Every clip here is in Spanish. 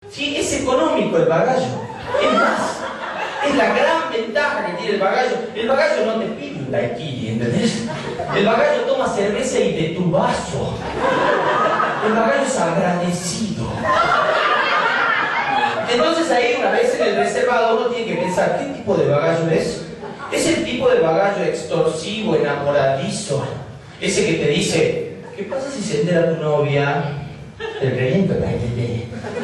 ¿Sí? Es económico el bagallo. Es más, es la gran ventaja que tiene el bagallo. El bagallo no te pide un daiquiri, ¿entendés? El bagallo toma cerveza y de tu vaso. El bagallo es agradecido. Entonces ahí, una vez en el reservado, uno tiene que pensar, ¿qué tipo de bagallo es? Es el tipo de bagallo extorsivo, enamoradizo. Ese que te dice, ¿qué pasa si se entera tu novia? Te reviento la idea.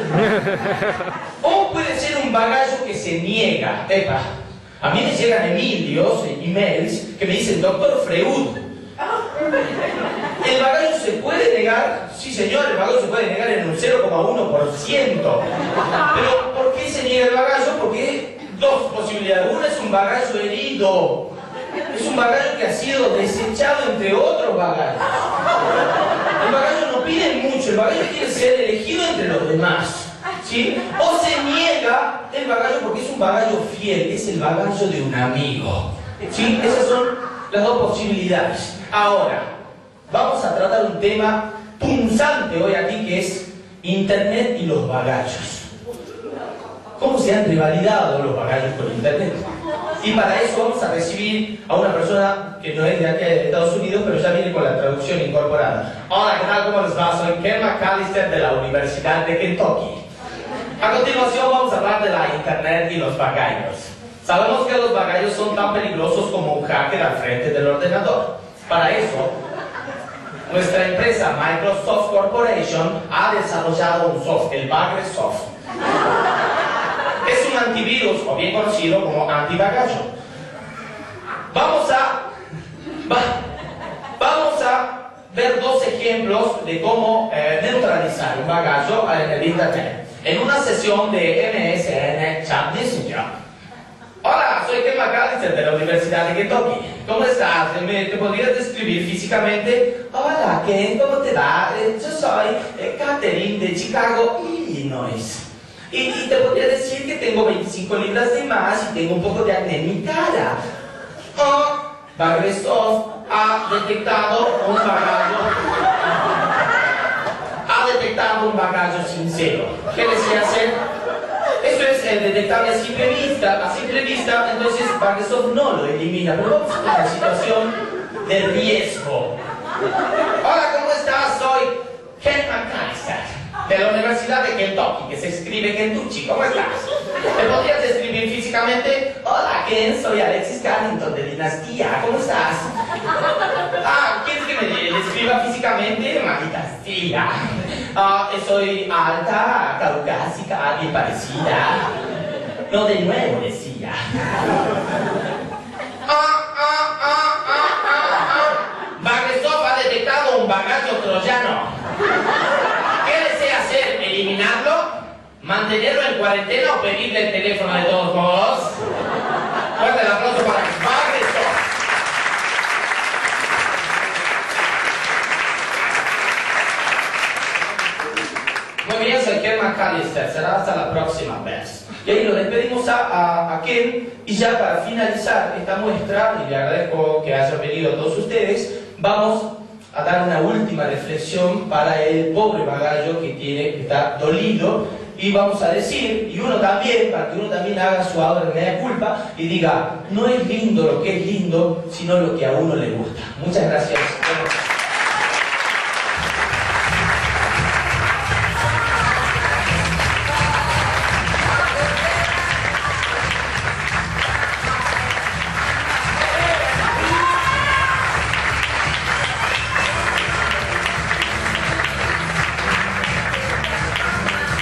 O puede ser un bagallo que se niega. Epa, a mí me llegan emails que me dicen, doctor Freud, ¿el bagallo se puede negar? Sí, señor, el bagallo se puede negar en un 0,1%. Pero ¿por qué se niega el bagallo? Porque hay dos posibilidades. Una es un bagallo herido. Es un bagallo que ha sido desechado entre otros bagallos. El bagallo no pide mucho, el bagallo quiere ser elegido entre los demás. ¿Sí? O se niega el bagallo porque es un bagallo fiel, es el bagallo de un amigo. ¿Sí? Esas son las dos posibilidades. Ahora, vamos a tratar un tema punzante hoy aquí, que es Internet y los bagallos. ¿Cómo se han rivalidado los bagallos con Internet? Y para eso vamos a recibir a una persona que no es de aquí de Estados Unidos, pero ya viene con la traducción incorporada. Hola, ¿qué tal? ¿Cómo les va? Soy Ken McAllister de la Universidad de Kentucky. A continuación vamos a hablar de la Internet y los bagallos. Sabemos que los bagallos son tan peligrosos como un hacker al frente del ordenador. Para eso, nuestra empresa Microsoft Corporation ha desarrollado un software, el Bagresoft. Es un antivirus, o bien conocido como antibagallo. Vamos a ver dos ejemplos de cómo neutralizar un bagallo en el Internet. En una sesión de MSN Chat Messenger. Hola, soy Ken McAllister de la Universidad de Kentucky. ¿Cómo estás? ¿Te podrías describir físicamente? Hola, Ken, ¿cómo te va? Yo soy Catherine de Chicago, Illinois. Y te podría decir que tengo 25 libras de más y tengo un poco de acné en mi cara. Bagresoft ha detectado un bagallo sincero. ¿Qué desea hacer? Eso es detectable a simple vista, entonces Bagresoft no lo elimina, pero vamos a una situación de riesgo. Hola, ¿cómo estás? Soy Ken McAllister de la Universidad de Kentucky, que se escribe Kentucky. ¿Cómo estás? ¿Te podrías describir físicamente? Hola, Ken, soy Alexis Carrington de Dinastía. ¿Cómo estás? ¿Quieres que me describa físicamente? Maldita tía. Soy alta, caucásica, bien parecida. No, de nuevo, decía. Bagresoft ha detectado un bagallo troyano. ¿Qué desea hacer? ¿Eliminarlo? ¿Mantenerlo en cuarentena o pedirle el teléfono de todos modos? Fuerte el aplauso para Bagresoft. Muy bien, soy Ken McAllister. Será hasta la próxima vez. Y ahí lo despedimos a Ken. Y ya para finalizar esta muestra, y le agradezco que hayan venido todos ustedes, vamos a dar una última reflexión para el pobre bagallo que está dolido, y vamos a decir, y uno también, para que uno también haga su ahora mea culpa y diga, no es lindo lo que es lindo, sino lo que a uno le gusta. Muchas gracias.